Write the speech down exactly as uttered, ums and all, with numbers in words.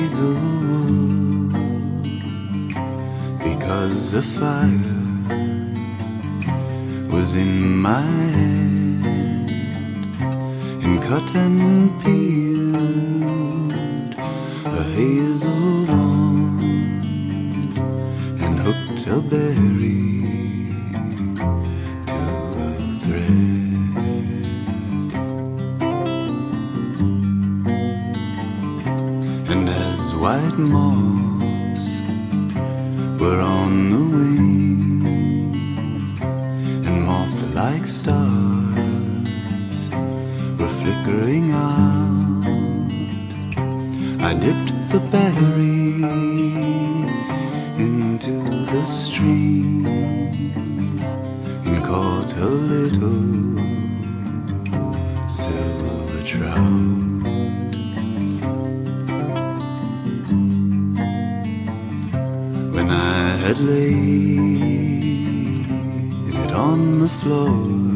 hazelwood, because a fire was in my hand, and cut and peeled a hazel wand, and hooked a berry to a thread. And as white moths were on the wing, and moth-like stars were flickering out, I dipped the berry into the stream and caught a little silver trout. When I had laid it on the floor,